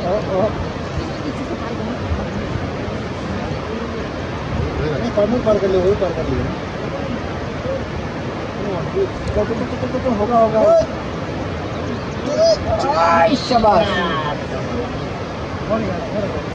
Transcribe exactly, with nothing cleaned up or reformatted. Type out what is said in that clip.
नहीं पार कर लिया, वही पार कर लिया। होगा होगा। शाबाश।